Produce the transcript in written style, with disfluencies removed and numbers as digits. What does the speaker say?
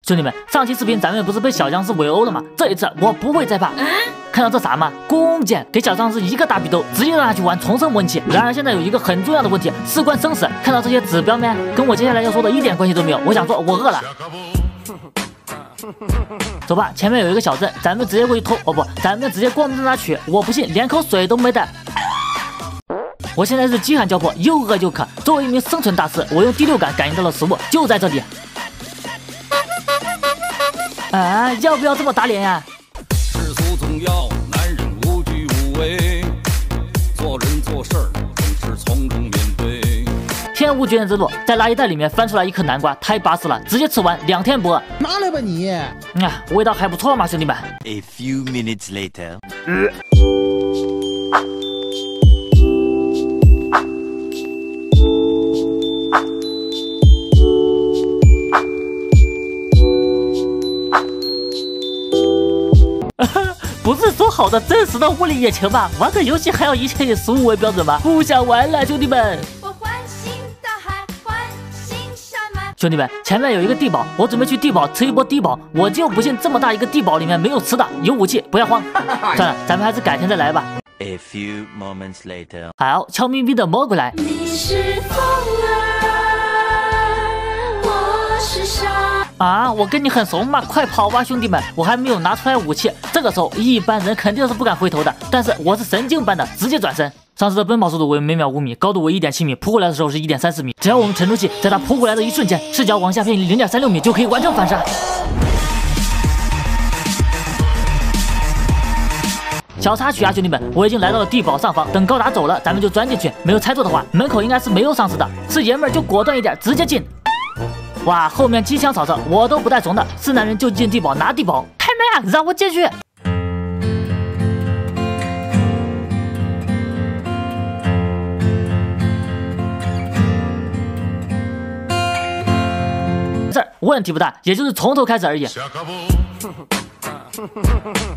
兄弟们，上期视频咱们不是被小僵尸围殴了吗？这一次我不会再怕。看到这啥吗？弓箭，给小僵尸一个大逼斗，直接让他去玩重生武器。然而现在有一个很重要的问题，事关生死。看到这些指标没？跟我接下来要说的一点关系都没有。我想说，我饿了。走吧，前面有一个小镇，咱们直接过去偷。哦不，咱们直接光着那取。我不信，连口水都没带。我现在是饥寒交迫，又饿又渴。作为一名生存大师，我用第六感感应到了食物，就在这里。啊，要不要这么打脸呀？ 世俗总要男人无惧无畏，做人做事儿总是从容面对。 天无绝人之路，在垃圾袋里面翻出来一颗南瓜，太巴适了，直接吃完2天不饿。 拿来吧你！ 味道还不错嘛，兄弟们。 A few minutes later. 不是说好的真实的物理眼球吗？玩个游戏还要一切以15为标准吗？不想玩了，兄弟们。 我欢欣大海，欢欣山脉。 兄弟们，前面有一个地堡，我准备去地堡吃一波地堡。我就不信这么大一个地堡里面没有吃的，有武器，不要慌。算了，咱们还是改天再来吧。 A few moments later. 好，悄咪咪的摸过来。 你是风儿，我是沙。 啊，我跟你很熟嘛，快跑吧，兄弟们！我还没有拿出来武器，这个时候一般人肯定是不敢回头的，但是我是神经般的，直接转身。上次的奔跑速度为每秒5米，高度为1.7米，扑过来的时候是1.34米。只要我们沉住气，在他扑过来的一瞬间，视角往下偏移0.36米，就可以完成反杀。小插曲啊，兄弟们，我已经来到了地堡上方，等高达走了，咱们就钻进去。没有猜错的话，门口应该是没有丧尸的，是爷们儿就果断一点，直接进。哇，后面机枪扫射，我都不带怂的，是男人就进地堡拿地堡，开门啊，让我进去！这问题不大，也就是从头开始而已。